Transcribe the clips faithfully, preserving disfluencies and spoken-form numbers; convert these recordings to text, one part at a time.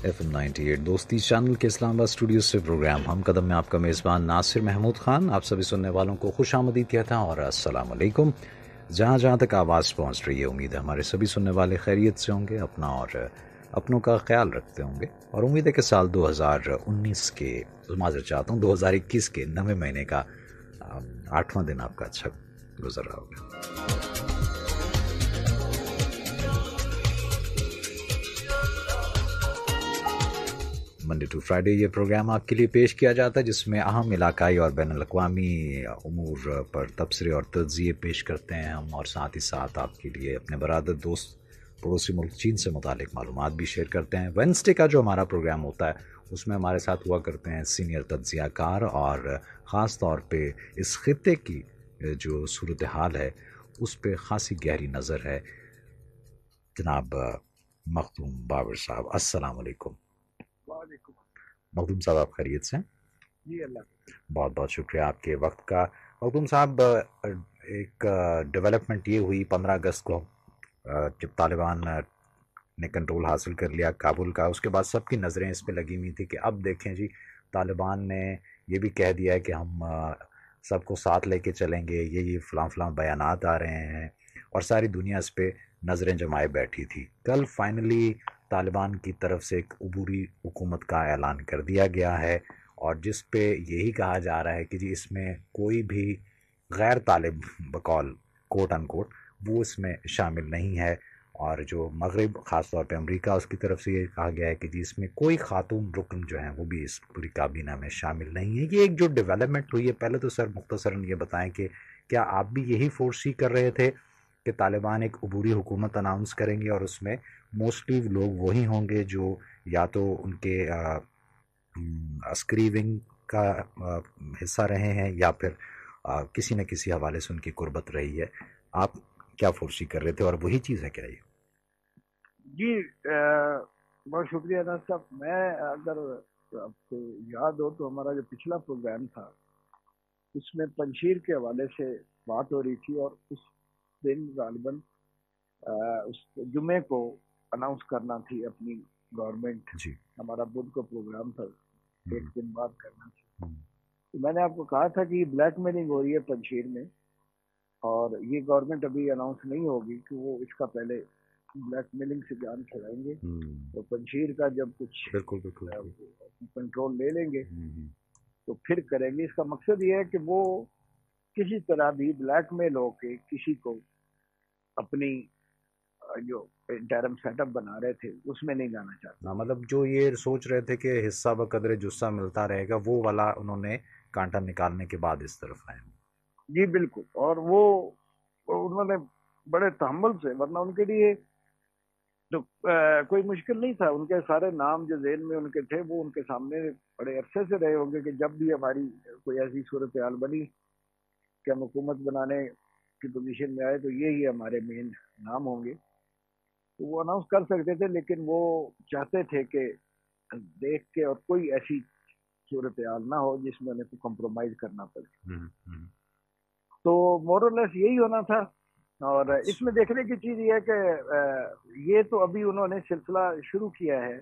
F M ninety eight دوستی channel کے اسلام آباد اسٹوڈیو سے پروگرام ہم قدم میں آپ کا میزبان ناصر محمود خان آپ سبھی سننے والوں کو خوش آمدید کہتا ہوں اور السلام علیکم. جہاں جہاں تک آواز پہنچ رہی ہے امید ہے ہمارے سبھی سننے والے خیریت سے ہوں گے, اپنا اور اپنوں کا خیال رکھتے ہوں گے, اور امید ہے کہ سال دو ہزار انیس کے معذرت چاہتا ہوں دو ہزار اکیس کے نویں مہینے کا آٹھواں دن آپ کا اچھا گزر رہا ہوگا. منڈے ٹو فرائیڈے یہ پروگرام آپ کے لیے پیش کیا جاتا ہے جس میں اہم علاقائی اور بین الاقوامی امور پر تبصرے اور تجزیے پیش کرتے ہیں ہم, اور ساتھ ہی ساتھ آپ کے لیے اپنے برادر دوست پڑوسی ملک چین سے متعلق معلومات بھی شیئر کرتے ہیں. وینسڈے کا جو ہمارا پروگرام ہوتا ہے اس میں ہمارے ساتھ ہوا کرتے ہیں سینئر تجزیہ کار, اور خاص طور پہ اس خطے کی جو صورتحال ہے اس پہ خاصی گہری نظر ہے جناب مخدوم بابر صاحب. السلام علیکم. وعلیکم. مخدوم صاحب آپ خیریت سے؟ جی اللہ. بہت بہت شکریہ آپ کے وقت کا. مخدوم صاحب ایک ڈیولپمنٹ یہ ہوئی پندرہ اگست کو جب طالبان نے کنٹرول حاصل کر لیا کابل کا, اس کے بعد سب کی نظریں اس پہ لگی ہوئی تھی کہ اب دیکھیں جی طالبان نے یہ بھی کہہ دیا ہے کہ ہم سب کو ساتھ لے کے چلیں گے, یہ یہ فلاں فلاں بیانات آ رہے ہیں, اور ساری دنیا اس پہ نظریں جمائے بیٹھی تھی. کل فائنلی طالبان کی طرف سے ایک عبوری حکومت کا اعلان کر دیا گیا ہے, اور جس پہ یہی کہا جا رہا ہے کہ جی اس میں کوئی بھی غیر طالب بقول کوٹ ان کوٹ وہ اس میں شامل نہیں ہے, اور جو مغرب خاص طور پہ امریکہ اس کی طرف سے یہ کہا گیا ہے کہ جی اس میں کوئی خاتون رکن جو ہیں وہ بھی اس پوری کابینہ میں شامل نہیں ہے. یہ ایک جو ڈیولپمنٹ ہوئی ہے, پہلے تو سر مختصراً یہ بتائیں کہ کیا آپ بھی یہی فورسی کر رہے تھے کہ طالبان ایک عبوری حکومت اناؤنس کریں گے اور اس میں موسٹلی لوگ وہی ہوں گے جو یا تو ان کے عسکری ونگ کا حصہ رہے ہیں یا پھر کسی نہ کسی حوالے سے ان کی قربت رہی ہے؟ آپ کیا فورسی کر رہے تھے اور وہی چیز ہے کیا یہ؟ جی بہت شکریہ انس صاحب. میں اگر آپ کو یاد ہو تو ہمارا جو پچھلا پروگرام تھا اس میں پنشیر کے حوالے سے بات ہو رہی تھی, اور اس دن غالباً اس جمعے کو اناؤنس کرنا تھی اپنی گورنمنٹ. جی ہمارا بدھ کو پروگرام تھا, ایک دن بعد کرنا تھا. ہم، تو میں نے آپ کو کہا تھا کہ یہ بلیک میلنگ ہو رہی ہے پنشیر میں, اور یہ گورنمنٹ ابھی اناؤنس نہیں ہوگی کہ وہ اس کا پہلے بلیک میلنگ سے جان چھڑائیں گے, ہم، تو پنشیر کا جب کچھ بالکل بالکل کنٹرول لے لیں گے ہم، تو پھر کریں گے. اس کا مقصد یہ ہے کہ وہ کسی طرح بھی بلیک میل ہو کے کسی کو اپنی جو انٹرم سیٹ اپ بنا رہے تھے اس میں نہیں جانا چاہتے. ہاں مطلب جو یہ سوچ رہے تھے کہ حصہ بقدر جسہ ملتا رہے گا وہ والا انہوں نے کانٹا نکالنے کے بعد اس طرف آئے. جی بالکل, اور وہ انہوں نے بڑے تحمل سے, ورنہ ان کے لیے تو کوئی مشکل نہیں تھا. ان کے سارے نام جو ذہن میں ان کے تھے وہ ان کے سامنے بڑے عرصے سے رہے ہوں گے کہ جب بھی ہماری کوئی ایسی صورتحال بنی کہ ہم حکومت بنانے کی پوزیشن میں آئے تو یہی ہمارے مین نام ہوں گے. تو وہ اناؤنس کر سکتے تھے, لیکن وہ چاہتے تھے کہ دیکھ کے اور کوئی ایسی صورتحال نہ ہو جس میں انہیں کو کمپرومائز کرنا پڑے. تو مورلیس یہی ہونا تھا. اور اس میں دیکھنے کی چیز یہ ہے کہ یہ تو ابھی انہوں نے سلسلہ شروع کیا ہے.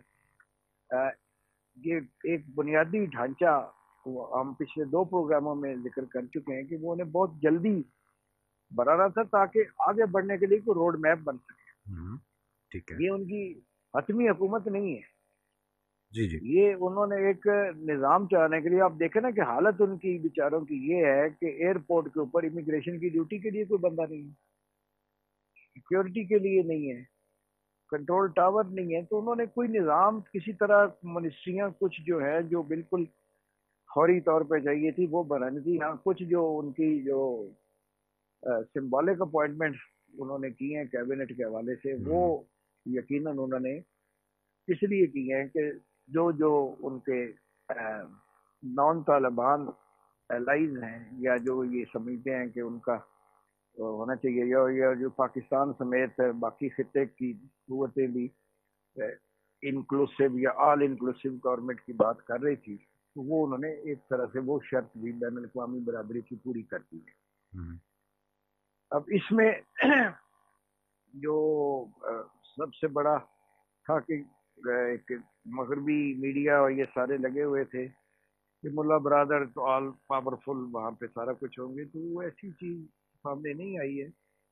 یہ ایک بنیادی ڈھانچہ ہم پچھلے دو پروگراموں میں ذکر کر چکے ہیں کہ وہ انہیں بہت جلدی بنانا تھا تاکہ آگے بڑھنے کے لیے کوئی روڈ میپ بن سکے. ٹھیک ہے. یہ ان کی حتمی حکومت نہیں ہے. جی جی یہ انہوں نے ایک نظام چلانے کے لیے, آپ دیکھیں نا کہ حالت ان کی بیچاروں کی یہ ہے کہ ایئرپورٹ کے اوپر امیگریشن کی ڈیوٹی کے لیے کوئی بندہ نہیں ہے, سیکیورٹی کے لیے نہیں ہے, کنٹرول ٹاور نہیں ہے. تو انہوں نے کوئی نظام کسی طرح منسٹریاں کچھ جو ہے جو بالکل فوری طور پہ چاہیے تھی وہ بنانی تھی. یہاں کچھ جو ان کی جو سمبولک اپوائنٹمنٹ انہوں نے کی ہیں کیبنٹ کے حوالے سے, وہ یقیناً انہوں نے اس لیے کی ہیں کہ جو جو ان کے نان طالبان الائز ہیں یا جو یہ سمجھتے ہیں کہ ان کا ہونا چاہیے, یا جو پاکستان سمیت باقی خطے کی قوتیں بھی انکلوسیو یا آل انکلوسیو گورنمنٹ کی بات کر رہی تھی, تو وہ انہوں نے ایک طرح سے وہ شرط بھی بین الاقوامی برابری کی پوری کر دی ہے. اب اس میں جو سب سے بڑا تھا کہ ایک مغربی میڈیا اور یہ سارے لگے ہوئے تھے کہ ملا برادر تو آل پاورفل وہاں پہ سارا کچھ ہوں گے، تو وہ ایسی چیز سامنے نہیں آئی ہے.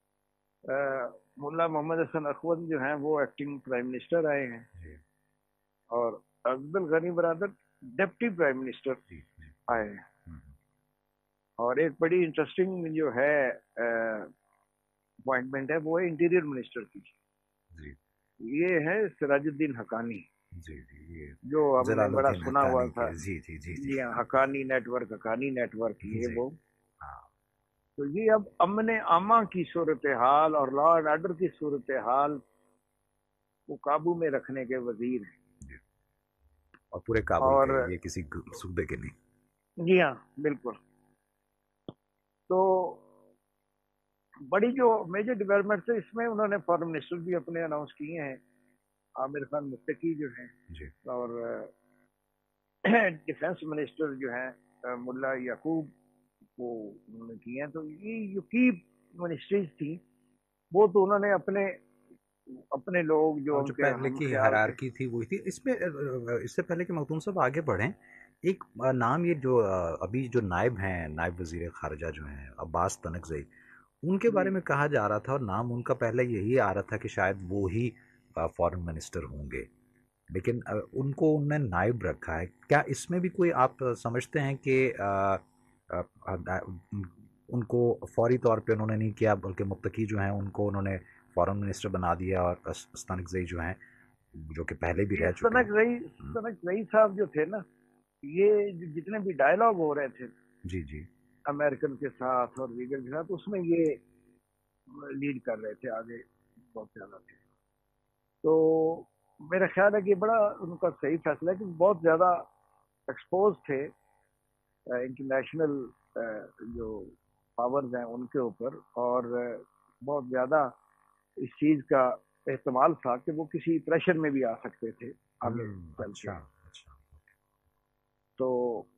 ملا محمد حسن اخوند جو ہیں وہ ایکٹنگ پرائم منسٹر آئے ہیں، اور عبد الغنی برادر ڈپٹی پرائم منسٹر آئے ہیں. اور ایک بڑی انٹرسٹنگ جو ہے اپوائنٹمنٹ ہے وہ ہے انٹیریئر منسٹر کی. یہ ہے سراج الدین حقانی، جی جی جو ہم نے بڑا سنا ہوا تھا. جی جی جی جی ہاں، Haqqani network, Haqqani network, یہ جی. وہ. تو یہ اب امن عامہ کی صورتحال اور لا اینڈ آرڈر کی صورتحال کو قابو میں رکھنے کے وزیر ہیں، اور پورے کابل اور کے، یہ کسی صوبے کے نہیں. جی ہاں بالکل. تو بڑی جو میجر ڈیولپمنٹ ہے اس میں انہوں نے فارن منسٹر بھی اپنے اناؤنس کیے ہیں، عامر خان متقی جو ہیں جی. اور ڈیفنس منسٹر جو ہیں ملا یعقوب وہ انہوں نے کیے ہیں. تو یہ جو کی منسٹریز تھیں وہ تو انہوں نے اپنے اپنے لوگ جو ان جو کے پہلے ہم کی خیال تھے. ہرارکی تھی وہی تھی. اس میں اس سے پہلے کہ مختوم صاحب آگے بڑھیں، ایک نام یہ جو ابھی جو نائب ہیں، نائب وزیر خارجہ جو ہیں عباس تنگزئی، ان کے بارے جی میں کہا جا رہا تھا، اور نام ان کا پہلے یہی آ رہا تھا کہ شاید وہ ہی فارن منسٹر ہوں گے، لیکن ان کو انہوں نے نائب رکھا ہے. کیا اس میں بھی کوئی آپ سمجھتے ہیں کہ ان کو فوری طور پہ انہوں نے نہیں کیا، بلکہ متقی جو ہیں ان کو انہوں نے فارن منسٹر بنا دیا، اور استنگزئی جو ہیں جو کہ پہلے بھی رہ چکے سنک رئی ہیں؟ سنک رئی صاحب جو تھے نا، یہ جتنے بھی ڈائلاگ ہو رہے تھے جی جی امریکن کے ساتھ اور دیگر کے ساتھ، اس میں یہ لیڈ کر رہے تھے، آگے بہت زیادہ تھے. تو میرا خیال ہے کہ بڑا ان کا صحیح فیصلہ ہے کہ بہت زیادہ ایکسپوز تھے انٹرنیشنل جو پاورز ہیں ان کے اوپر، اور بہت زیادہ اس چیز کا احتمال تھا کہ وہ کسی پریشر میں بھی آ سکتے تھے آگے چل کے. اچھا اچھا. تو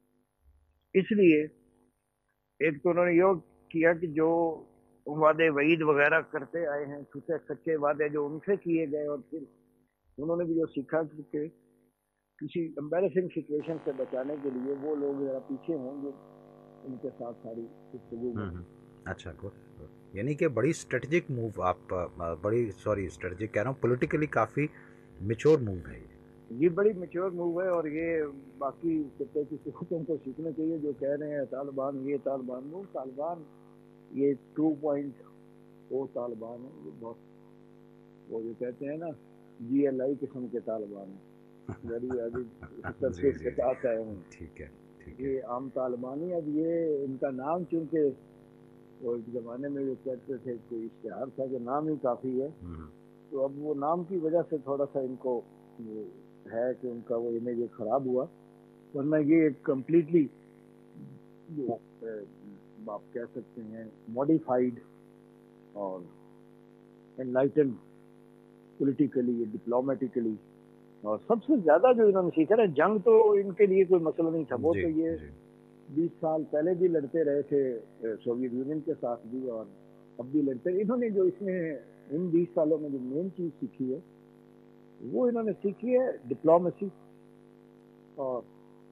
اس لیے ایک تو انہوں نے یہ کیا کہ جو وعدے وعید وغیرہ کرتے آئے ہیں، چھوٹے سچے وعدے جو ان سے کیے گئے، اور پھر انہوں نے بھی جو سیکھا کہ کسی امبیرسنگ سچویشن سے بچانے کے لیے وہ لوگ ذرا پیچھے ہوں جو ان کے ساتھ ساری گفتگو میں. اچھا گڈ. یعنی کہ بڑی اسٹریٹجک موو، آپ بڑی سوری اسٹریٹجک کہہ رہا ہوں، پولیٹیکلی کافی میچور موو ہے یہ. یہ بڑی میچور موو ہے، اور یہ باقی خطے کی قوتوں کو سیکھنا چاہیے جو کہہ رہے ہیں طالبان یہ طالبان وہ. طالبان یہ ٹو پوائنٹ او طالبان ہے، یہ بہت وہ جو کہتے ہیں نا جی ایل آئی قسم کے طالبان ہیں، ویری سرفیس کے ساتھ آئے ہیں. ٹھیک ہے. یہ عام طالبان ہی. اب یہ ان کا نام چونکہ وہ ایک زمانے میں جو کہتے تھے کوئی اشتہار تھا کہ نام ہی کافی ہے، تو اب وہ نام کی وجہ سے تھوڑا سا ان کو وہ ہے کہ ان کا وہ امیج خراب ہوا، ورنہ یہ ایک کمپلیٹلی جو آپ کہہ سکتے ہیں موڈیفائڈ اور انلائٹنڈ پولیٹیکلی ڈپلومیٹیکلی. اور سب سے زیادہ جو انہوں نے سیکھا نا، جنگ تو ان کے لیے کوئی مسئلہ نہیں تھا، وہ تو یہ بیس سال پہلے بھی لڑتے رہے تھے سوویت یونین کے ساتھ بھی، اور اب بھی لڑتے رہے. انہوں نے جو اس میں ان بیس سالوں میں جو مین چیز سیکھی ہے وہ انہوں نے سیکھی ہے ڈپلومیسی اور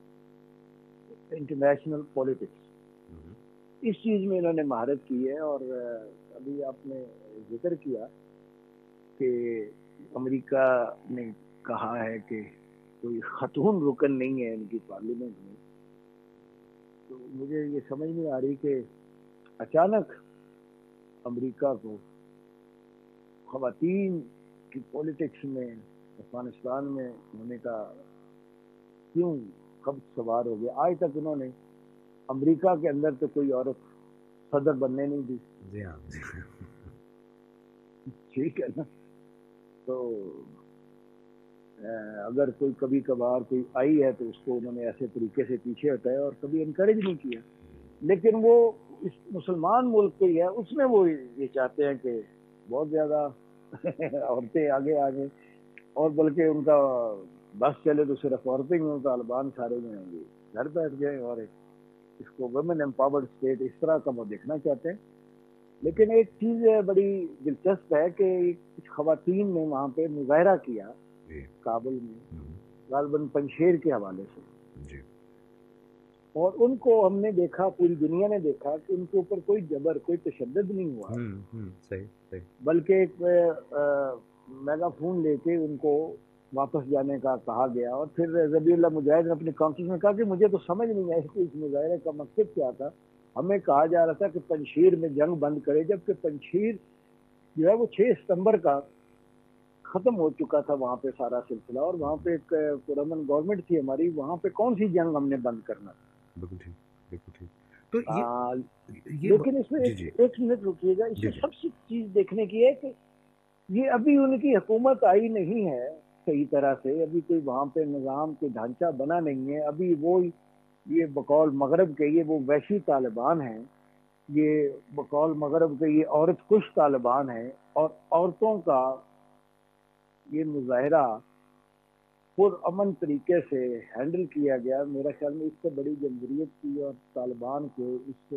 انٹرنیشنل پولیٹکس. اس چیز میں انہوں نے مہارت کی ہے. اور ابھی آپ نے ذکر کیا کہ امریکہ نے کہا ہے کہ کوئی خاتون رکن نہیں ہے ان کی پارلیمنٹ میں، تو مجھے یہ سمجھ نہیں آ رہی کہ اچانک امریکہ کو خواتین کی پولیٹکس میں افغانستان میں ہونے کا کیوں خبر سوار ہو گیا. آج تک انہوں نے امریکہ کے اندر تو کوئی عورت صدر بننے نہیں دی. جی ہاں ٹھیک ہے نا. تو اگر کوئی کبھی کبھار کوئی آئی ہے تو اس کو انہوں نے ایسے طریقے سے پیچھے ہٹایا اور کبھی انکریج نہیں کیا. لیکن وہ اس مسلمان ملک کے ہی ہے، اس میں وہ یہ چاہتے ہیں کہ بہت زیادہ عورتیں آگے آ جائیں، اور بلکہ ان کا بس چلے تو صرف عورتیں ہوں، طالبان سارے میں ہوں گے گھر بیٹھ جائیں، اور اس کو ویمن امپاورڈ اسٹیٹ اس طرح کا وہ دیکھنا چاہتے ہیں. لیکن ایک چیز بڑی دلچسپ ہے کہ کچھ خواتین نے وہاں پہ مظاہرہ کیا کابل میں، غالباً پنشیر کے حوالے سے، جی اور ان کو ہم نے دیکھا، پوری دنیا نے دیکھا کہ ان کے اوپر کوئی جبر، کوئی تشدد نہیں ہوا، صحیح صحیح بلکہ ایک میگا فون لے کے ان کو واپس جانے کا کہا گیا. اور پھر ذبیح اللہ مجاہد نے اپنی کانفرنس میں کہا کہ مجھے تو سمجھ نہیں آئی کہ اس مظاہرے کا مقصد کیا تھا. ہمیں کہا جا رہا تھا کہ پنشیر میں جنگ بند کرے، جبکہ پنشیر جو ہے وہ چھ ستمبر کا ختم ہو چکا تھا وہاں پہ سارا سلسلہ، اور وہاں پہ ایک پرامن گورنمنٹ تھی ہماری، وہاں پہ کون سی جنگ ہم نے بند کرنا تھا. بالکل ٹھیک بالکل ٹھیک. تو آ, یہ یہ لیکن اس میں جی ایک جی ایک منٹ رکیے گا، اس جی میں جی سب سے چیز دیکھنے کی ہے کہ یہ ابھی ان کی حکومت آئی نہیں ہے صحیح طرح سے، ابھی کوئی وہاں پہ نظام کوئی ڈھانچہ بنا نہیں ہے. ابھی وہ یہ بقول مغرب کے یہ وہ وحشی طالبان ہیں، یہ بقول مغرب کے یہ عورت کش طالبان ہیں، اور عورتوں کا یہ مظاہرہ پر امن طریقے سے ہینڈل کیا گیا. میرا خیال میں اس سے بڑی جمہوریت کی اور طالبان کے اس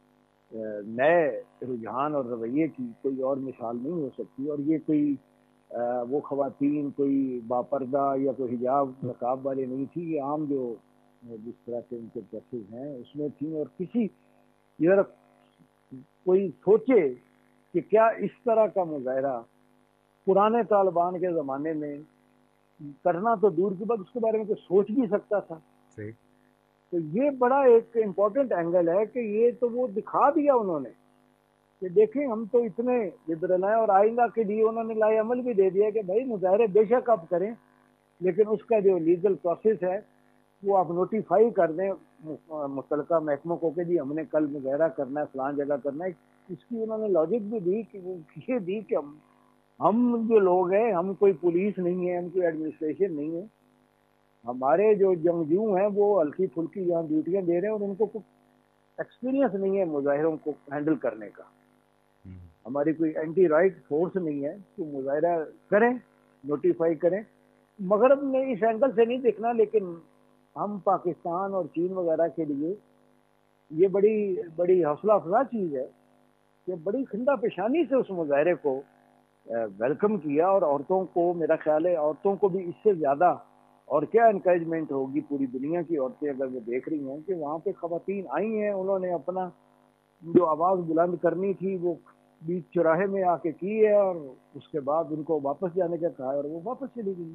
نئے رجحان اور رویے کی کوئی اور مثال نہیں ہو سکتی. اور یہ کوئی وہ خواتین کوئی باپردہ یا کوئی حجاب نقاب والے نہیں تھی، یہ عام جو جس طرح کے ان کے ڈریسز ہیں اس میں تھیں. اور کسی یار کوئی سوچے کہ کیا اس طرح کا مظاہرہ پرانے طالبان کے زمانے میں کرنا تو دور کی بات، اس کے بارے میں کوئی سوچ بھی سکتا تھا. صحیح. تو یہ بڑا ایک امپورٹنٹ اینگل ہے کہ یہ تو وہ دکھا دیا انہوں نے کہ دیکھیں ہم تو اتنے لبرل ہیں، اور آئندہ کے لیے انہوں نے لائے عمل بھی دے دیا کہ بھائی مظاہرے بے شک آپ کریں، لیکن اس کا جو لیگل پروسیس ہے وہ آپ نوٹیفائی کر دیں متعلقہ محکموں کو کہ جی ہم نے کل مظاہرہ کرنا ہے، فلان جگہ کرنا ہے. اس کی انہوں نے لاجک بھی دی کہ وہ یہ دی کہ ہم ہم جو لوگ ہیں، ہم کوئی پولیس نہیں ہے، ہم کوئی ایڈمنسٹریشن نہیں ہے، ہمارے جو جنگجو ہیں وہ ہلکی پھلکی یہاں ڈیوٹیاں دے رہے ہیں، اور ان کو کچھ ایکسپیرینس نہیں ہے مظاہروں کو ہینڈل کرنے کا. ہماری کوئی اینٹی رائٹ فورس نہیں ہے کہ مظاہرہ کریں، نوٹیفائی کریں. مغرب نے اس اینگل سے نہیں دیکھنا، لیکن ہم پاکستان اور چین وغیرہ کے لیے یہ بڑی بڑی حوصلہ افزا چیز ہے کہ بڑی خندہ پیشانی سے اس مظاہرے کو ویلکم کیا. اور عورتوں کو، میرا خیال ہے عورتوں کو بھی اس سے زیادہ اور کیا انکریجمنٹ ہوگی. پوری دنیا کی عورتیں اگر وہ دیکھ رہی ہیں کہ وہاں پہ خواتین آئی ہیں، انہوں نے اپنا جو آواز بلند کرنی تھی وہ بیچ چوراہے میں آ کے کی ہے، اور اس کے بعد ان کو واپس جانے کا کہا ہے اور وہ واپس چلی گئی.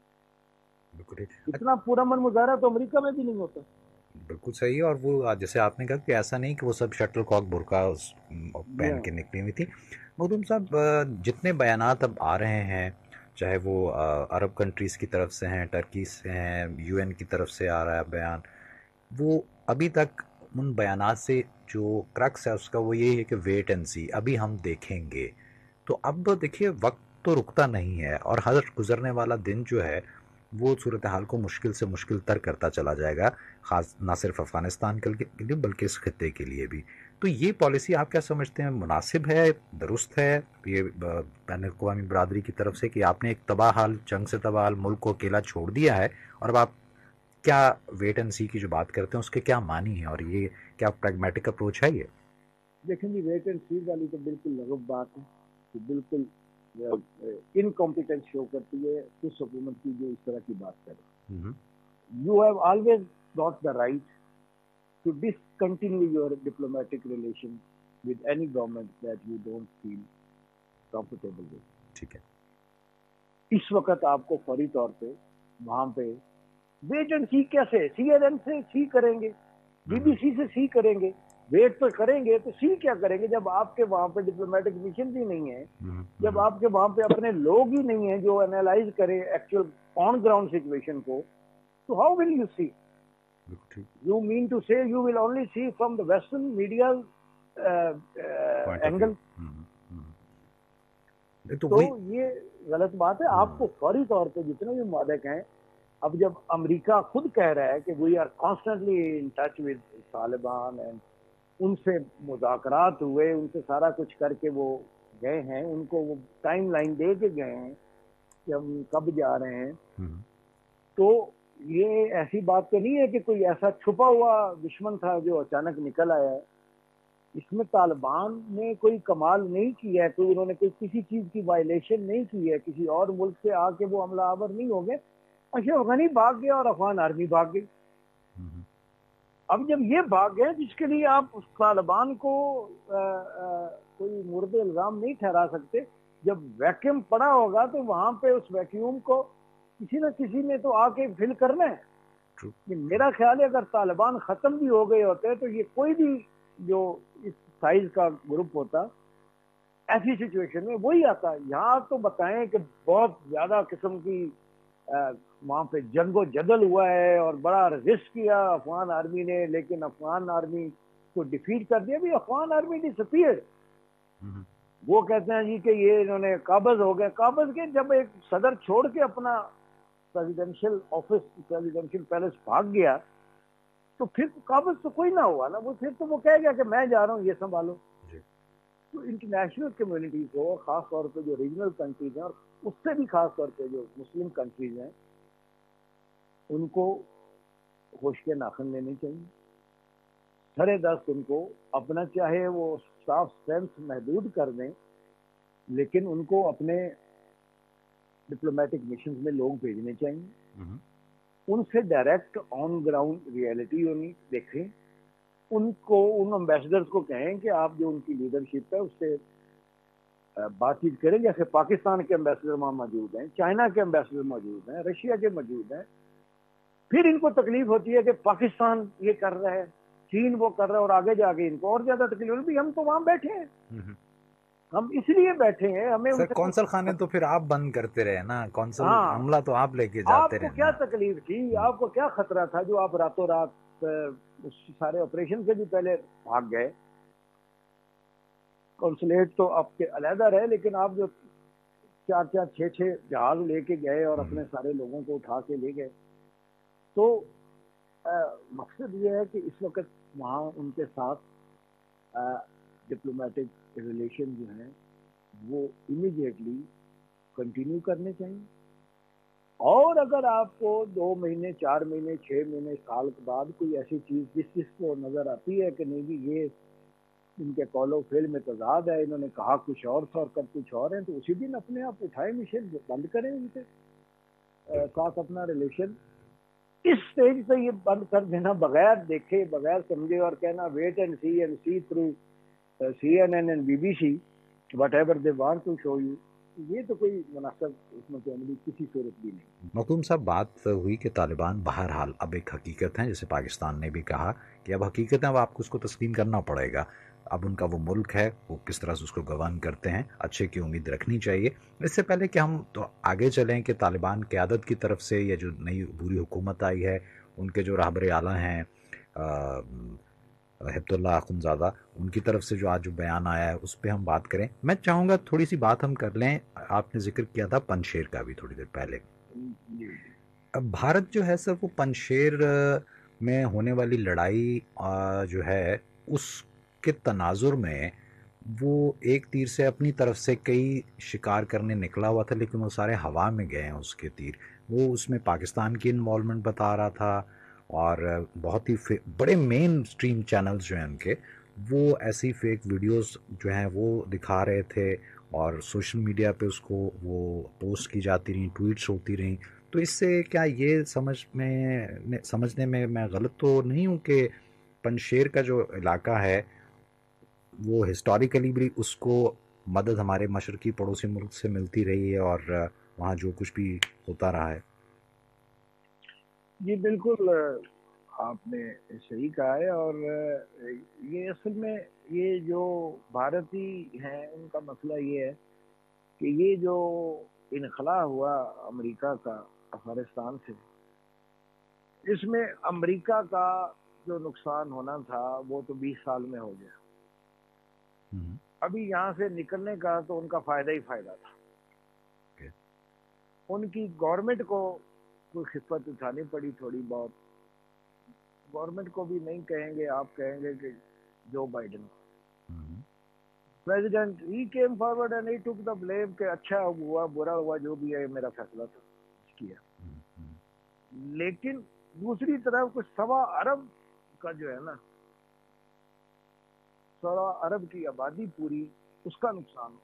اتنا پورا من مظاہرہ تو امریکہ میں بھی نہیں ہوتا. بالکل صحیح. اور وہ جیسے آپ نے کہا کہ ایسا نہیں کہ وہ سب شٹل کاک برقع پہن کے نکلی ہوئی تھی. مخدوم صاحب جتنے بیانات اب آ رہے ہیں، چاہے وہ عرب کنٹریز کی طرف سے ہیں، ٹرکی سے ہیں، یو این کی طرف سے آ رہا ہے بیان، وہ ابھی تک ان بیانات سے جو کرکس ہے اس کا وہ یہی ہے کہ ویٹ اینڈ سی، ابھی ہم دیکھیں گے. تو اب دیکھیے وقت تو رکتا نہیں ہے، اور ہر گزرنے والا دن جو ہے وہ صورتحال کو مشکل سے مشکل تر کرتا چلا جائے گا، خاص نہ صرف افغانستان کے لیے بلکہ اس خطے کے لیے بھی. تو یہ پالیسی آپ کیا سمجھتے ہیں، مناسب ہے، درست ہے یہ بین الاقوامی برادری کی طرف سے کہ آپ نے ایک تباہ حال، جنگ سے تباہ حال ملک کو اکیلا چھوڑ دیا ہے، اور اب آپ کیا ویٹ اینڈ سی کی جو بات کرتے ہیں اس کے کیا معنی ہیں، اور یہ کیا پریگمیٹک اپروچ ہے؟ یہ دیکھیں جی ویٹ اینڈ سی والی تو بالکل لغو بات ہے، کہ بالکل انکمپیٹنس شو کرتی ہے اس حکومت کی جو اس طرح کی بات کرے. You have always got the right to discontinue your diplomatic relation with any government that you don't feel comfortable with. ٹھیک ہے. اس وقت آپ کو فوری طور پہ وہاں پہ ویٹ اینڈ سی کیسے، سی ایل این سے سی کریں گے، بی بی سی سے سی کریں گے، ویٹ پہ کریں گے تو سی کیا کریں گے جب آپ کے وہاں پہ ڈپلومیٹک مشن بھی نہیں ہے، جب آپ کے وہاں پہ اپنے لوگ ہی نہیں ہیں جو انالائز کریں ایکچوئل آن گراؤنڈ سچویشن کو. تو how will you see? You mean to say you will only see from the western media angle? تو یہ غلط بات ہے. آپ کو فوری طور پہ جتنے بھی مالک ہیں، اب جب امریکہ خود کہہ رہا ہے کہ we are constantly in touch with Taliban, and ان سے مذاکرات ہوئے، ان سے سارا کچھ کر کے وہ گئے ہیں، ان کو وہ ٹائم لائن دے کے گئے ہیں کہ ہم کب جا رہے ہیں. تو یہ ایسی بات تو نہیں ہے کہ کوئی ایسا چھپا ہوا دشمن تھا جو اچانک نکل آیا ہے. اس میں طالبان نے کوئی کمال نہیں کیا ہے، کوئی انہوں نے کوئی کسی چیز کی وائلیشن نہیں کی ہے، کسی اور ملک سے آ کے وہ حملہ آور نہیں ہو گئے. اشرف غنی بھاگ گیا اور افغان آرمی بھاگ گئی. اب جب یہ بھاگ گئے جس کے لیے آپ اس طالبان کو آ, آ, کوئی مورد الزام نہیں ٹھہرا سکتے. جب ویکیوم پڑا ہوگا تو وہاں پہ اس ویکیوم کو کسی نہ کسی نے تو آ کے فل کرنا ہے. میرا خیال ہے اگر طالبان ختم بھی ہو گئے ہوتے تو یہ کوئی بھی جو اس سائز کا گروپ ہوتا ایسی سچویشن میں وہی آتا. یہاں تو بتائیں کہ بہت زیادہ قسم کی وہاں پہ جنگ و جدل ہوا ہے اور بڑا رزسٹ کیا افغان آرمی نے، لیکن افغان آرمی کو ڈیفیٹ کر دیا. بھی افغان آرمی ڈسپیئر. وہ کہتے ہیں جی کہ یہ انہوں نے قابض ہو گئے. قابض کے جب ایک صدر چھوڑ کے اپنا پریزیڈنشل آفس پریزیڈنشل پیلس بھاگ گیا تو پھر قابض تو کوئی نہ ہوا نا. وہ پھر تو وہ کہہ گیا کہ میں جا رہا ہوں، یہ سنبھالو. تو انٹرنیشنل کمیونٹی کو خاص طور پہ جو ریجنل کنٹریز ہیں اور اس سے بھی خاص طور پہ جو مسلم کنٹریز ہیں ان کو ہوش کے ناخن لینے چاہیے. سرے دست ان کو اپنا چاہے وہ اسٹاف اسٹرینتھ محدود کر دیں، لیکن ان کو اپنے ڈپلومیٹک مشنز میں لوگ بھیجنے چاہیے. ان سے ڈائریکٹ آن گراؤنڈ ریئلٹی ہونی دیکھیں. ان کو ان امبیسڈرز کو کہیں کہ آپ جو ان کی لیڈرشپ ہے اس سے بات چیت کریں. جیسے پاکستان کے امبیسڈر وہاں موجود ہیں، چائنا کے امبیسڈر موجود ہیں، رشیا کے موجود ہیں. پھر ان کو تکلیف ہوتی ہے کہ پاکستان یہ کر رہا ہے، چین وہ کر رہا ہے، اور آگے جا کے ان کو اور زیادہ تکلیف ہوتی ہے. ہم تو وہاں بیٹھے ہیں، ہم اس لیے بیٹھے ہیں. ہمیں سر قونصل خانے تو پھر آپ بند کرتے رہے نا، قونصل ہاں عملہ تو آپ لے کے آپ جاتے کو رہے کیا نا. تکلیف تھی؟ آپ کو کیا خطرہ تھا جو آپ راتوں رات اس سارے آپریشن سے بھی پہلے بھاگ گئے؟ کنسولیٹ تو آپ کے علیحدہ رہے، لیکن آپ جو چار چار چھ چھ جہاز لے کے گئے اور اپنے سارے لوگوں کو اٹھا کے لے گئے. تو مقصد یہ ہے کہ اس وقت وہاں ان کے ساتھ ڈپلومیٹک ریلیشن جو ہیں وہ امیڈیٹلی کنٹینیو کرنے چاہیے. اور اگر آپ کو دو مہینے چار مہینے چھ مہینے سال کے بعد کوئی ایسی چیز جس چیز کو نظر آتی ہے کہ نہیں جی یہ ان کے قول و فعل میں تضاد ہے، انہوں نے کہا کچھ اور تھا اور کر کچھ اور ہے، تو اسی دن اپنے آپ اٹھائے مشن بند کریں ان کے ساتھ اپنا ریلیشن. اس سٹیج سے یہ بند کر دینا بغیر دیکھے بغیر سمجھے اور کہنا wait and see and see through C N N and B B C whatever they want to show you, یہ تو کوئی مناسب حکمت عملی کسی صورت بھی نہیں. مخدوم صاحب بات ہوئی کہ طالبان بہرحال اب ایک حقیقت ہے، جیسے پاکستان نے بھی کہا کہ اب حقیقت ہے، اب آپ کو اس کو تسلیم کرنا پڑے گا. اب ان کا وہ ملک ہے، وہ کس طرح سے اس کو گورن کرتے ہیں، اچھے کی امید رکھنی چاہیے. اس سے پہلے کہ ہم تو آگے چلیں کہ طالبان قیادت کی طرف سے یا جو نئی بری حکومت آئی ہے ان کے جو رہبر اعلیٰ ہیں ہبت اللہ اخندزادہ، ان کی طرف سے جو آج جو بیان آیا ہے اس پہ ہم بات کریں. میں چاہوں گا تھوڑی سی بات ہم کر لیں. آپ نے ذکر کیا تھا پنشیر کا بھی تھوڑی دیر پہلے. بھارت جو ہے سر وہ پنشیر میں ہونے والی لڑائی جو ہے اس کے تناظر میں وہ ایک تیر سے اپنی طرف سے کئی شکار کرنے نکلا ہوا تھا، لیکن وہ سارے ہوا میں گئے ہیں اس کے تیر. وہ اس میں پاکستان کی انوالومنٹ بتا رہا تھا اور بہت ہی بڑے مین سٹریم چینلز جو ہیں ان کے وہ ایسی فیک ویڈیوز جو ہیں وہ دکھا رہے تھے اور سوشل میڈیا پہ اس کو وہ پوسٹ کی جاتی رہیں، ٹویٹس ہوتی رہیں. تو اس سے کیا یہ سمجھ میں سمجھنے میں میں غلط تو نہیں ہوں کہ پنشیر کا جو علاقہ ہے وہ ہسٹوریکلی بھی اس کو مدد ہمارے مشرقی پڑوسی ملک سے ملتی رہی ہے اور وہاں جو کچھ بھی ہوتا رہا ہے؟ جی بالکل آپ نے صحیح کہا ہے. اور یہ اصل میں یہ جو بھارتی ہیں ان کا مسئلہ یہ ہے کہ یہ جو انخلا ہوا امریکہ کا افغانستان سے، اس میں امریکہ کا جو نقصان ہونا تھا وہ تو بیس سال میں ہو گیا. ابھی یہاں سے نکلنے کا تو ان کا فائدہ ہی فائدہ تھا. ان کی گورنمنٹ کو کوئی خدمت اٹھانی پڑی تھوڑی بہت. گورنمنٹ کو بھی نہیں کہیں گے آپ، کہیں گے کہ Joe Biden president he came forward and he took the blame کہ اچھا ہوا برا ہوا جو بھی ہے میرا فیصلہ تھا کیا. لیکن دوسری طرف کچھ سوا ارب کا جو ہے نا सौ अरब की आबादी पूरी, उसका नुकसान।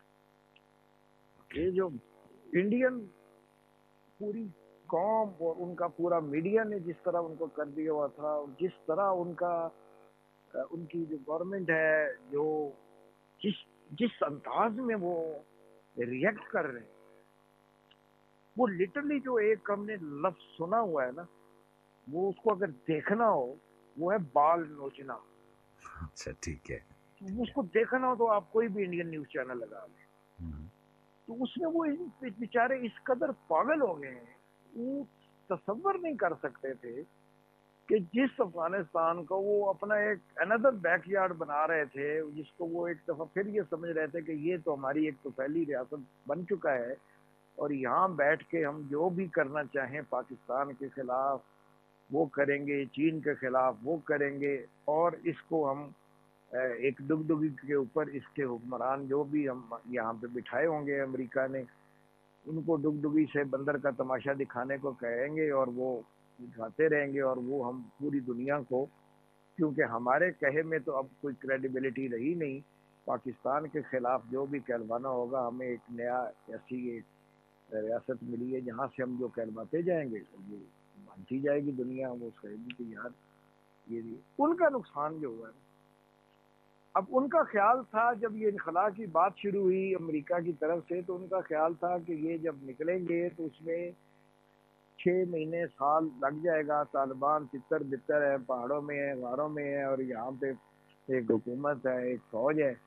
ये जो इंडियन पूरी कौम और उनका पूरा मीडिया ने जिस तरह उनको कर दिया हुआ था, जिस तरह उनका उनकी जो गवर्नमेंट है, जो जिस जिस अंदाज में वो रिएक्ट कर रहे हैं, वो लिटरली जो एक हमने लफ्ज सुना हुआ है ना, वो उसको अगर देखना हो वो है बाल नोचना। अच्छा ठीक है, तो उसको देखना हो तो आप कोई भी इंडियन न्यूज चैनल लगा लें, तो उसमें वो बेचारे इस कदर पागल हो गए हैं, वो तसव्वुर नहीं कर सकते थे कि जिस अफगानिस्तान को वो अपना एक अनदर बैकयार्ड बना रहे थे, जिसको वो एक दफा फिर ये समझ रहे थे कि ये तो हमारी एक तो पहली रियासत बन चुका है और यहाँ बैठ के हम जो भी करना चाहें पाकिस्तान के खिलाफ वो करेंगे, चीन के खिलाफ वो करेंगे, और इसको हम एक डुगडुगी के ऊपर इसके हुक्मरान जो भी हम यहाँ पे बिठाए होंगे अमेरिका ने, उनको डुगडुगी से बंदर का तमाशा दिखाने को कहेंगे और वो दिखाते रहेंगे, और वो हम पूरी दुनिया को, क्योंकि हमारे कहे में तो अब कोई क्रेडिबिलिटी रही नहीं, पाकिस्तान के खिलाफ जो भी कहलवाना होगा, हमें एक नया ऐसी एक रियासत मिली है जहाँ से हम जो कहलवाते जाएंगे वो मानती जाएगी दुनिया, वो कहेगी कि यार ये उनका नुकसान जो हुआ है। अब उनका ख्याल था जब ये इनखला की बात शुरू हुई अमेरिका की तरफ से, तो उनका ख्याल था कि ये जब निकलेंगे तो उसमें छः महीने साल लग जाएगा, तालिबान तितर बितर है, पहाड़ों में है, गारों में है, और यहाँ पे एक हुकूमत है, एक फौज है।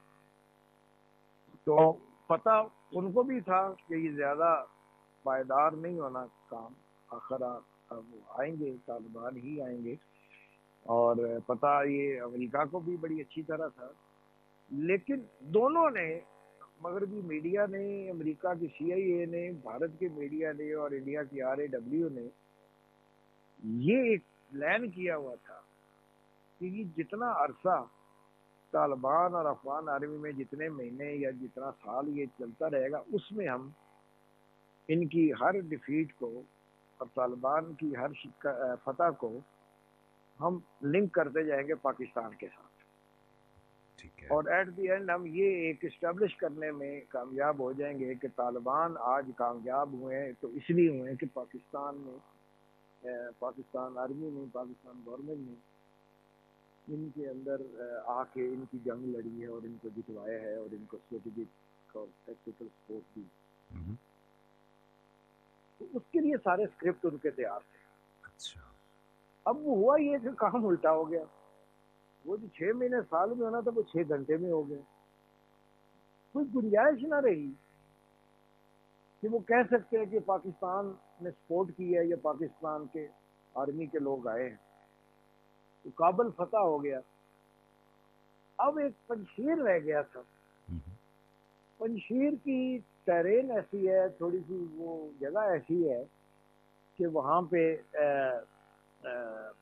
तो पता उनको भी था कि ये ज़्यादा पायदार नहीं होना काम, आखिर वो आएंगे, तालिबान ही आएंगे, और पता ये अमेरिका को भी बड़ी अच्छी तरह था। लेकिन दोनों ने, मगरबी मीडिया ने, अमेरिका की सी आई ए ने, भारत के मीडिया ने और इंडिया की आर ए डब्ल्यू ने ये एक प्लान किया हुआ था कि ये जितना अरसा तालिबान और अफगान आर्मी में जितने महीने या जितना साल ये चलता रहेगा, उसमें हम इनकी हर डिफीट को और तालिबान की हर फतह को हम लिंक करते जाएंगे पाकिस्तान के साथ, और एट द एंड हम ये एक इस्टेब्लिश करने में कामयाब हो जाएंगे कि तालिबान आज कामयाब हुए हैं तो इसलिए हुए हैं कि पाकिस्तान में, पाकिस्तान आर्मी ने, पाकिस्तान गवर्नमेंट ने इनके अंदर आके इनकी जंग लड़ी है और इनको जितवाया है और इनको स्ट्रेटेजिक और टैक्टिकल सपोर्ट दी। तो उसके लिए सारे स्क्रिप्ट उनके तैयार थे। अच्छा। अब वो हुआ ये कि काम उल्टा हो गया, वो जो छह महीने साल में होना था वो छह घंटे में हो गया। कोई गुंजाइश ना रही कि वो कह सकते हैं कि पाकिस्तान ने सपोर्ट की है या पाकिस्तान के आर्मी के लोग आए हैं। तो काबुल फतह हो गया, अब एक पंजशीर रह गया था। पंजशीर की टेरेन ऐसी है, थोड़ी सी वो जगह ऐसी है कि वहाँ पे आ, आ,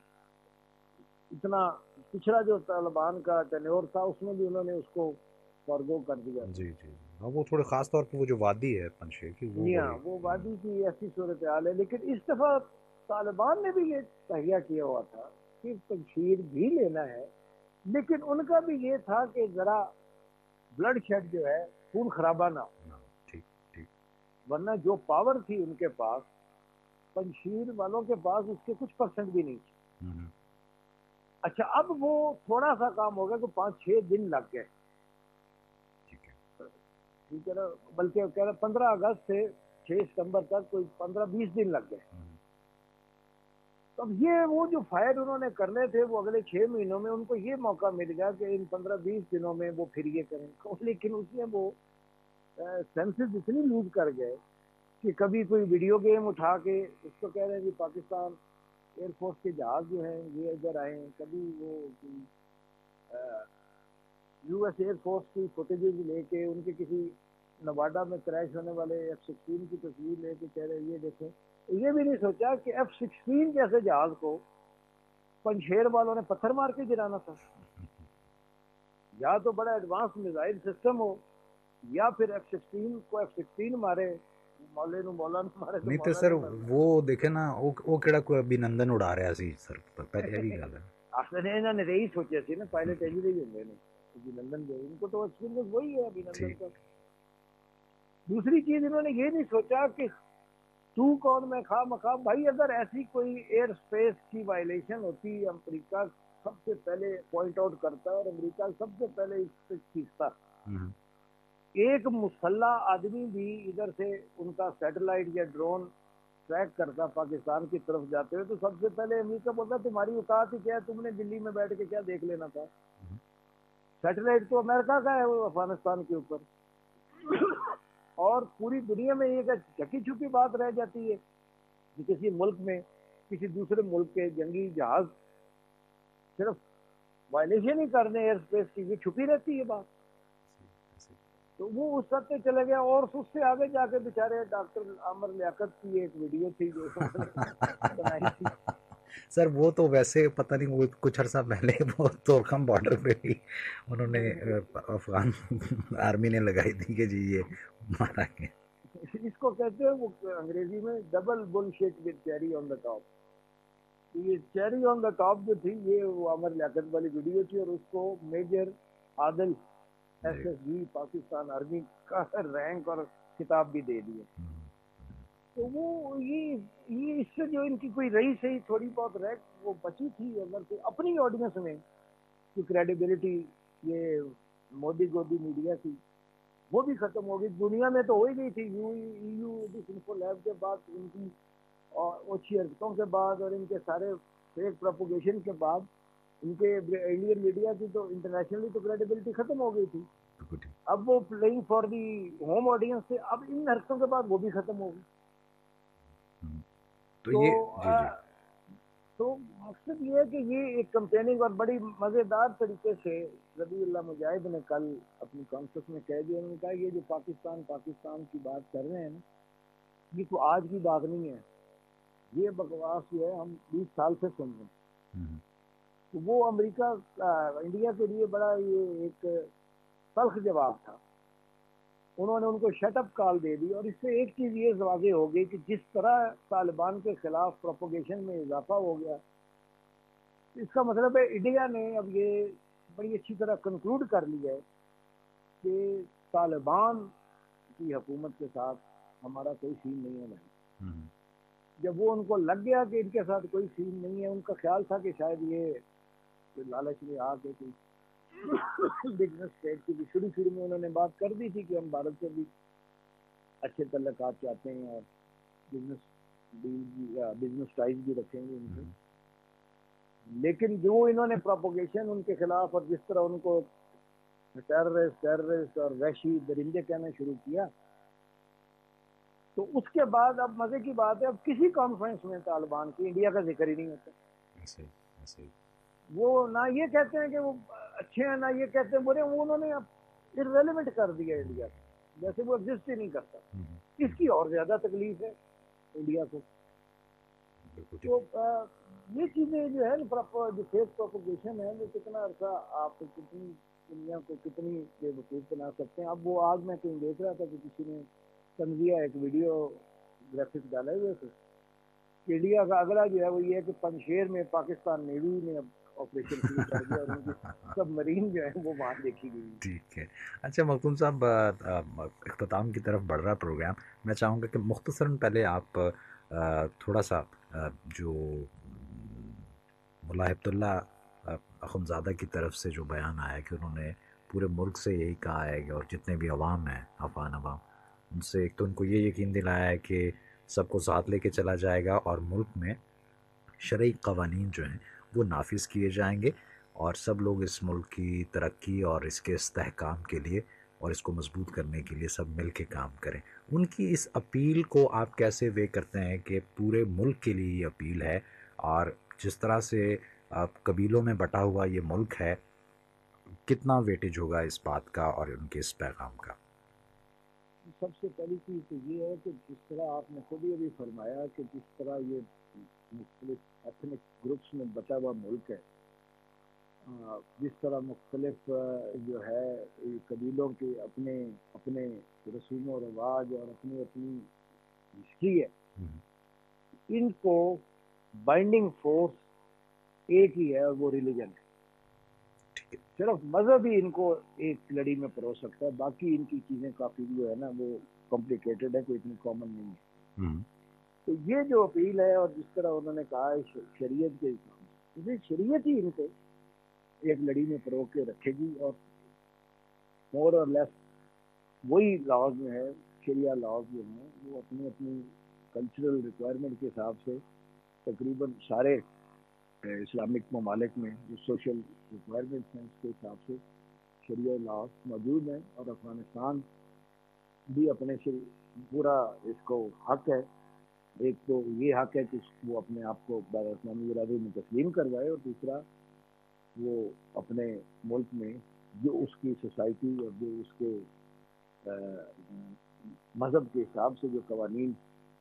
इतना पिछड़ा जो तालिबान का टेन्योर था उसमें भी उन्होंने उसको फॉरगो कर दिया। जी जी, हाँ वो थोड़े खास तौर पे वो जो वादी है पंजशीर की, वो हाँ वो वादी की ऐसी सूरत हाल है। लेकिन इस दफा तालिबान ने भी ये तहिया किया हुआ था कि पंजशीर भी लेना है, लेकिन उनका भी ये था कि जरा ब्लड शेड जो है, खून खराबा ना हो, ठीक ठीक, वरना जो पावर थी उनके पास, पंजशीर वालों के पास उसके कुछ परसेंट भी नहीं थी। अच्छा, अब वो थोड़ा सा काम हो गया तो पाँच छः दिन लग गए, ठीक है ठीक है ना, बल्कि कह रहे पंद्रह अगस्त से छः सितंबर तक कोई पंद्रह बीस दिन लग गए। तो अब ये वो जो फायर उन्होंने करने थे वो अगले छः महीनों में उनको ये मौका मिल गया कि इन पंद्रह बीस दिनों में वो फिर ये करें। लेकिन उसमें वो सेंसेस इतनी लूज कर गए कि कभी कोई वीडियो गेम उठा के उसको कह रहे हैं कि पाकिस्तान एयरफोर्स के जहाज जो हैं ये इधर आए हैं, कभी वो यूएस एयरफोर्स की फुटेजेज लेके उनके किसी नवाडा में क्रैश होने वाले एफ सिक्सटीन की तस्वीर लेके कह रहे हैं ये देखें। ये भी नहीं सोचा कि एफ सिक्सटीन जैसे जहाज को पंजशेर वालों ने पत्थर मार के गिराना था। या तो बड़ा एडवांस मिसाइल सिस्टम हो या फिर एफ सिक्सटीन को एफ सिक्सटीन मारे, मौले नु मौला नु मारे। नहीं तो सर वो देखे ना वो वो केड़ा कोई अभिनंदन उड़ा रहा सी सर, पहले भी गल है। असले इन्होंने यही सोचा सी ना, पायलट इंज ही होंगे ने, अभिनंदन जो इनको तो एक्सपीरियंस वही है अभिनंदन जी का। दूसरी चीज इन्होंने ये नहीं सोचा कि तू कौन मैं खा मखा। भाई अगर ऐसी कोई एयर स्पेस की वायलेशन होती, अमेरिका सबसे पहले पॉइंट आउट करता और अमेरिका सबसे पहले इस पे खींचता। हम्म, एक मुसल्ह आदमी भी इधर से उनका सैटेलाइट या ड्रोन ट्रैक करता पाकिस्तान की तरफ जाते हुए, तो सबसे पहले अमेरिका बोलता तुम्हारी औकात ही क्या है, तुमने दिल्ली में बैठ के क्या देख लेना था। सैटेलाइट तो अमेरिका का है वो अफगानिस्तान के ऊपर। और पूरी दुनिया में ये ढकी छुपी बात रह जाती है कि किसी मुल्क में किसी दूसरे मुल्क के जंगी जहाज सिर्फ वायलेशन ही करने एयर स्पेस की, ये छुपी रहती है बात। तो वो उस हद पे चले गया। और उससे आगे जाके बेचारे डॉक्टर आमर लियाकत की एक वीडियो थी जो उन्होंने बनाई थी। सर वो तो वैसे पता नहीं, वो कुछ अर्सा पहले वो तोरखम बॉर्डर पे भी उन्होंने अ, अफगान आर्मी ने लगाई थी कि जी ये मारा गया। इसको कहते हैं वो अंग्रेजी में double bullshit with cherry on the top. ये चेरी ऑन द टॉप जो थी ये वो आमर लियाकत वाली वीडियो थी, और उसको major Adil S S B Pakistan army का रैंक और खिताब भी दे दिए। तो वो ये ये इससे जो इनकी कोई रही सही थोड़ी बहुत रैंक वो बची थी, अगर से अपनी ऑडियंस में की क्रेडिबिलिटी ये मोदी गोदी मीडिया की वो भी खत्म हो गई। दुनिया में तो हो ही गई थी। यू ईयू इन्फो लैब के बाद, इनकी और ओछी हरकतों के बाद और इनके सारे फेक प्रोपोगेशन के बाद इनके इंडियन मीडिया की तो इंटरनेशनली तो क्रेडिबिलिटी खत्म हो गई थी। अब वो playing for the home audience से अब इन हरकतों के बाद वो भी खत्म हो गई। तो तो ये जी आ, जी तो मकसद ये है कि ये एक कंपेनिंग और बड़ी मज़ेदार तरीके से रबीउल्लाह मुजाहिद ने कल अपनी कॉन्फ्रेंस में कह दिया। उन्होंने कहा ये जो पाकिस्तान पाकिस्तान की बात कर रहे हैं ना, ये तो आज की बात नहीं है, ये बकवास जो है हम बीस साल से सुन रहे हैं। तो वो अमेरिका आ, इंडिया के लिए बड़ा ये एक तल्ख जवाब था। उन्होंने उनको शटअप कॉल दे दी। और इससे एक चीज़ ये वाज़ेह हो गई कि जिस तरह तालिबान के खिलाफ प्रोपोगेशन में इजाफा हो गया, इसका मतलब है इंडिया ने अब ये बड़ी अच्छी तरह कंक्लूड कर लिया है कि तालिबान की हुकूमत के साथ हमारा कोई सीन नहीं है भाई। जब वो उनको लग गया कि इनके साथ कोई सीन नहीं है, उनका ख्याल था कि शायद ये लालच में आके कोई बिजनेस ट्रेड की भी शुरू शुरू में उन्होंने बात कर दी थी कि हम भारत से भी अच्छे तल्लुकात चाहते हैं और बिजनेस बिजनेस टाइज भी रखेंगे उनसे। लेकिन जो इन्होंने प्रोपोगेशन उनके खिलाफ और जिस तरह उनको टेररिस्ट टेररिस्ट और वैशी दरिंदे कहना शुरू किया, तो उसके बाद अब मजे की बात है अब किसी कॉन्फ्रेंस में तालिबान की इंडिया का जिक्र ही नहीं होता। ऐसे, ऐसे। वो ना ये कहते हैं कि वो अच्छे हैं, ना ये कहते हैं बुरे। वो उन्होंने इररेलेवेंट कर दिया इंडिया को, जैसे वो एग्जिस्ट ही नहीं करता। इसकी और ज्यादा तकलीफ है इंडिया को। तो आ, ये चीजें जो है जो फेक प्रोपोगेशन है वो कितना अर्सा आप कितनी दुनिया को कितनी बेवकूफ बना सकते हैं। अब वो आज मैं कहीं देख रहा था कि किसी ने तंजिया एक वीडियो ग्राफिक्स डाले हुए थे। इंडिया का अगला जो है वो ये है कि पंजशेर में पाकिस्तान नेवी ने अब ऑपरेशन शुरू कर दिया और उनकी सब मरीन जो है वो वहाँ देखी गई। ठीक है। अच्छा मखदूम साहब, इख्तिताम की तरफ बढ़ रहा प्रोग्राम, मैं चाहूँगा कि मुख्तसरन पहले आप आ, थोड़ा सा आ, जो मुल्ला हिब्तुल्लाह अखुंज़ादा की तरफ से जो बयान आया कि उन्होंने पूरे मुल्क से यही कहा है कि और जितने भी अवाम हैं अफगान अवाम, उनसे एक तो उनको ये यकीन दिलाया है कि सबको साथ लेके चला जाएगा और मुल्क में शरई कवानीन जो हैं वो नाफिज किए जाएंगे और सब लोग इस मुल्क की तरक्की और इसके इस्तेहकाम के लिए और इसको मजबूत करने के लिए सब मिल के काम करें। उनकी इस अपील को आप कैसे वे करते हैं कि पूरे मुल्क के लिए ये अपील है, और जिस तरह से आप कबीलों में बटा हुआ ये मुल्क है, कितना वेटेज होगा इस बात का और उनके इस पैगाम का? सबसे पहली चीज़ तो ये है कि जिस तरह आपने खुद ही अभी फरमाया कि जिस तरह ये मुख्तलिफ एथनिक ग्रुप्स में बटा हुआ मुल्क है, जिस तरह मुख्तलिफ जो है कबीलों के अपने अपने रसूम और रवाज और अपनी अपनी हिस्ट्री है, इनको बाइंडिंग फोर्स एक ही है और वो रिलीजन है। صرف مذہب ہی ان کو ایک لڑی میں پرو سکتا ہے، باقی ان کی چیزیں کافی جو ہے نا وہ کمپلیکیٹڈ ہے، کوئی اتنی کامن نہیں ہے۔ ہوں، تو یہ جو اپیل ہے، اور جس طرح انہوں نے کہا ہے شریعت کے حساب سے، شریعت ہی ان کو ایک لڑی میں پرو کے رکھے گی، اور مور اور لیس وہی لاز جو ہے، شریعہ لاز جو ہیں وہ اپنی اپنی کلچرل ریکوائرمنٹ کے حساب سے تقریباً سارے اسلامک ممالک میں جو سوشل ریکوائرمنٹس ہیں اس کے حساب سے شریعہ لاز موجود ہیں، اور افغانستان بھی اپنے سے پورا اس کو حق ہے، ایک تو یہ حق ہے کہ وہ اپنے آپ کو بین الاقوامی برادری میں تسلیم کروائے، اور دوسرا وہ اپنے ملک میں جو اس کی سوسائٹی اور جو اس کے مذہب کے حساب سے جو قوانین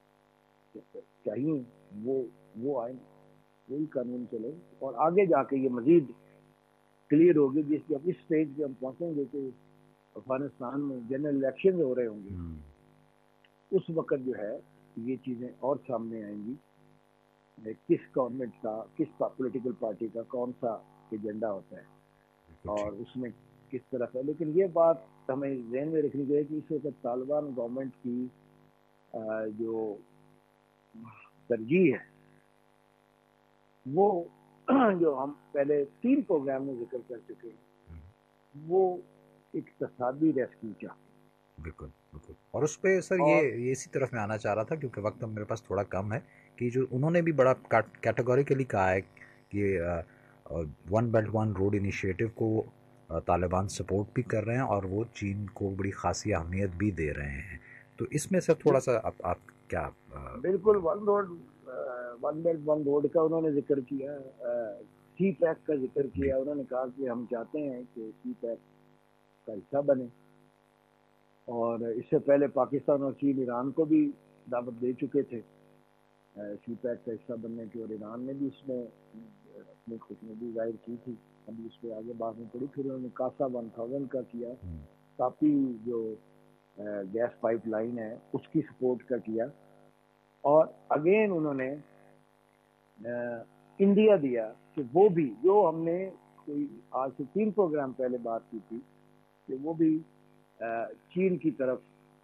چاہیے وہ وہ آئیں، وہی قانون چلے، اور آگے جا کے یہ مزید کلیئر ہوگی جس جب اس سٹیج پہ ہم پہنچیں گے کہ افغانستان میں جنرل الیکشن ہو رہے ہوں گے، اس وقت جو ہے یہ چیزیں اور سامنے آئیں گی، کس گورنمنٹ کا، کس پولیٹیکل پارٹی کا کون سا ایجنڈا ہوتا ہے اور اس میں کس طرح ہے۔ لیکن یہ بات ہمیں ذہن میں رکھنی چاہیے کہ اس وقت طالبان گورنمنٹ کی جو ترجیح ہے وہ جو ہم پہلے تین پروگرام میں ذکر کر چکے ہیں، وہ اقتصادی ریسکیو چاہتے ہیں۔ بالکل بالکل، اور اس پہ سر یہ اسی طرف میں آنا چاہ رہا تھا کیونکہ وقت میرے پاس تھوڑا کم ہے، کہ جو انہوں نے بھی بڑا کیٹیگوریکلی کہا ہے کہ one belt one road initiative کو طالبان سپورٹ بھی کر رہے ہیں اور وہ چین کو بڑی خاصی اہمیت بھی دے رہے ہیں، تو اس میں سر تھوڑا سا آپ آپ کیا؟ بالکل، one road one belt one road کا انہوں نے ذکر کیا، سی پیک کا ذکر کیا، انہوں نے کہا کہ ہم چاہتے ہیں کہ سی پیک کا حصہ بنے، اور اس سے پہلے پاکستان اور چین ایران کو بھی دعوت دے چکے تھے سی پیک کا حصہ بننے کی، اور ایران نے بھی اس میں اپنی خوشنودی ظاہر کی تھی، ابھی اس پہ آگے بات میں پڑی، پھر انہوں نے کاسا ون تھاؤزینڈ کا کیا، تاپی جو گیس پائپ لائن ہے اس کی سپورٹ کا کیا، اور اگین انہوں نے انڈیا دیا کہ وہ بھی جو ہم نے کوئی آج سے تین پروگرام پہلے بات کی تھی کہ وہ بھی چین کی طرف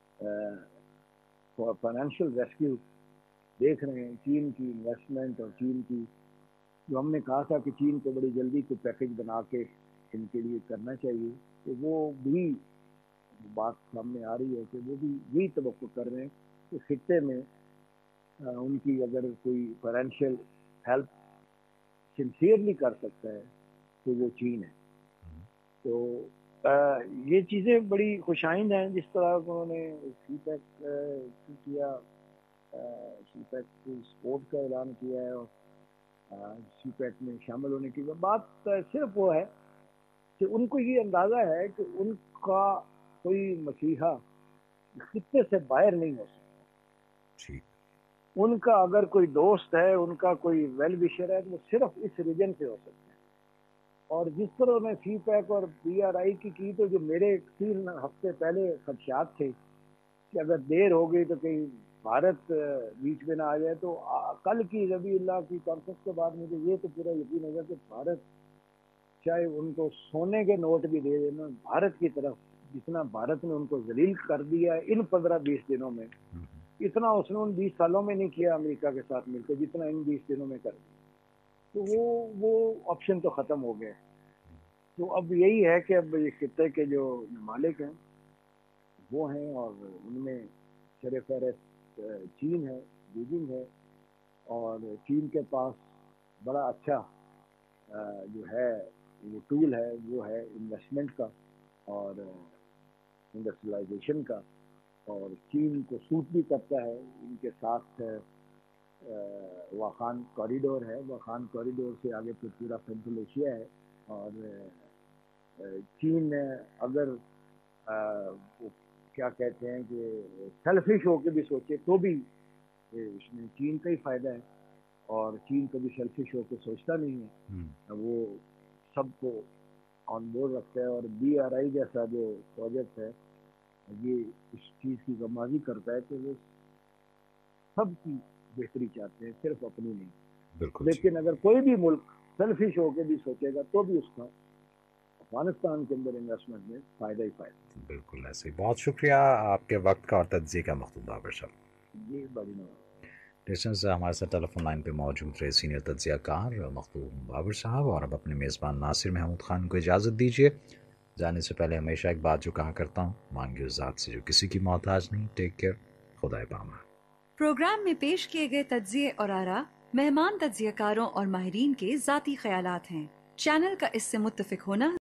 فائنینشیل ریسکیو دیکھ رہے ہیں، چین کی انویسٹمنٹ اور چین کی جو ہم نے کہا تھا کہ چین کو بڑی جلدی کوئی پیکج بنا کے ان کے لیے کرنا چاہیے، تو وہ بھی بات سامنے آ رہی ہے کہ وہ بھی یہی توقع کر رہے ہیں کہ خطے میں ان کی اگر کوئی فائنینشیل ہیلپ سنسیئرلی کر سکتا ہے تو وہ چین ہے۔ تو یہ چیزیں بڑی خوش آئند ہیں، جس طرح انہوں نے سی پیک کیا، سی پیک کی سپورٹ کا اعلان کیا ہے، اور سی پیک میں شامل ہونے کی بات صرف وہ ہے کہ ان کو یہ اندازہ ہے کہ ان کا کوئی مسیحا خطے سے باہر نہیں ہو سکتا، ان کا اگر کوئی دوست ہے، ان کا کوئی ویل وشر ہے، تو وہ صرف اس ریجن سے ہو سکتا ہے۔ اور جس طرح انہیں سی پیک اور بی آر آئی کی کی تو جو میرے تین ہفتے پہلے خدشات تھے کہ اگر دیر ہو گئی تو کہیں بھارت بیچ میں نہ آ جائے، تو کل کی ربیع اللہ کی کانفرنس کے بعد مجھے یہ تو پورا یقین ہوگا کہ بھارت چاہے ان کو سونے کے نوٹ بھی دے دینا، بھارت کی طرف جتنا بھارت نے ان کو ذلیل کر دیا ان پندرہ بیس دنوں میں، اتنا اس نے ان بیس سالوں میں نہیں کیا امریکہ کے ساتھ مل کے جتنا ان بیس دنوں میں کر دیا، تو وہ وہ آپشن تو ختم ہو گئے۔ تو اب یہی ہے کہ اب یہ خطے کے جو مالک ہیں وہ ہیں، اور ان میں سر فہرست چین ہے، بیجنگ ہے، اور چین کے پاس بڑا اچھا جو ہے وہ ٹول ہے، وہ ہے انویسٹمنٹ کا اور انڈسٹریلائزیشن کا، اور چین کو سوٹ بھی کرتا ہے۔ ان کے ساتھ واخان کوریڈور ہے، واخان کوریڈور سے آگے پھر پورا سینٹرل ایشیا ہے، اور چین اگر کیا کہتے ہیں کہ سیلفش ہو کے بھی سوچے تو بھی اس میں چین کا ہی فائدہ ہے، اور چین کبھی سیلفش ہو کے سوچتا نہیں ہے، وہ سب کو آن بورڈ رکھتا ہے، اور بی آر آئی جیسا جو پروجیکٹ ہے یہ اس چیز کی غمازی کرتا ہے کہ وہ سب کی بہتری چاہتے ہیں، صرف اپنی نہیں۔ لیکن اگر کوئی بھی ملک سیلفش ہو کے بھی سوچے گا تو بھی اس کا افغانستان کے اندر انویسٹمنٹ میں فائدہ ہی فائدہ. بالکل ایسے ہی. بہت شکریہ آپ کے وقت کا اور تجزیے کا مخدوم بابر صاحب. جی بڑی نواز. لسنرز ہمارے ساتھ ٹیلی فون لائن پہ موجود رہے سینئر تجزیہ کار مخدوم بابر صاحب. اور اب اپنے میزبان ناصر محمود خان کو اجازت دیجیے. جانے سے پہلے ہمیشہ ایک بات جو کہا کرتا ہوں، مانگی اس ذات سے جو کسی کی محتاج نہیں. Take care. خدا پامہ. پروگرام میں پیش کیے گئے تجزیے اور آراء مہمان تجزیہ کاروں اور ماہرین کے ذاتی خیالات ہیں. چینل کا اس سے متفق ہونا